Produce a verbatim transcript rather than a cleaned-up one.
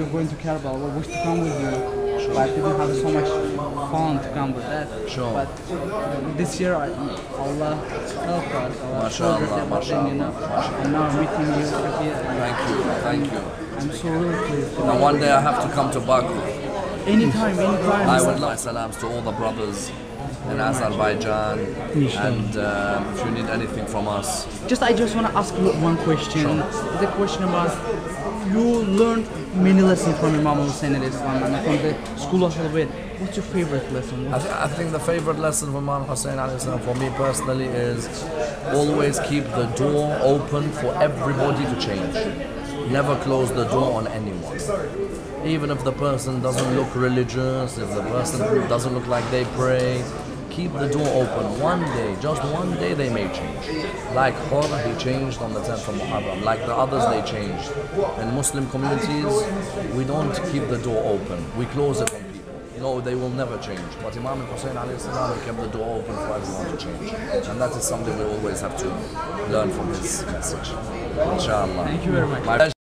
you're going to Karbala, we wish to come with you. Sure. But didn't have so much fun to come with that. Sure. But this year, I, Allah help us. Allah MashaAllah, MashaAllah, you know. And now meeting you here. Thank you, thank you. I'm so really pleased. Now one day I have to come to Baku. Anytime, anytime. I would like salams to all the brothers in Azerbaijan, and um, if you need anything from us. Just I just want to ask you one question. Sure. The question about you learned many lessons from Imam Hussein alayhi salam and from the school of Al-Bayt. What's your favorite lesson? I, th I think the favorite lesson from Imam Hussein alayhi salam for me personally is always keep the door open for everybody to change. Never close the door on anyone. Even if the person doesn't look religious, if the person doesn't look like they pray, keep the door open. One day, just one day they may change. Like Hur, he changed on the tenth of Muharram. Like the others, they changed. In Muslim communities, we don't keep the door open. We close it on people. No, they will never change. But Imam Hussein alayhi salam kept the door open for everyone to change. And that is something we always have to learn from his message. Inshallah. Thank you very much. My